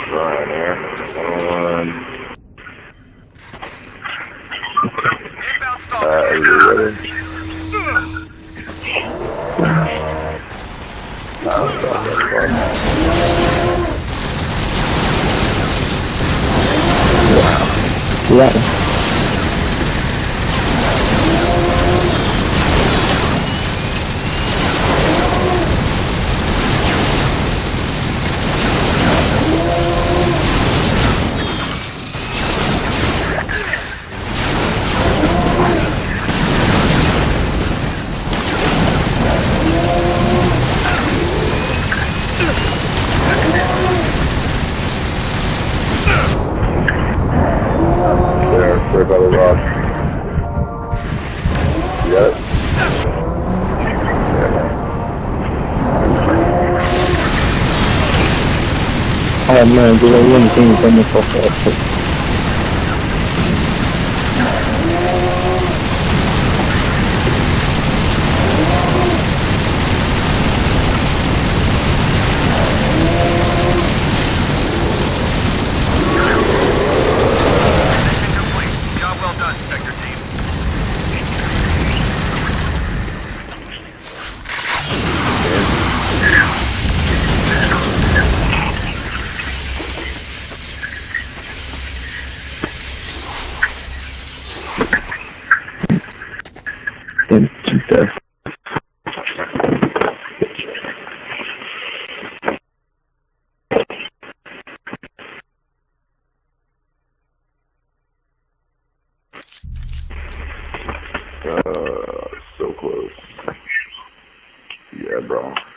Right there. Are you ready? Wow. There by the rock. You got it? Oh man, did I win things on the first? So close. Yeah, bro.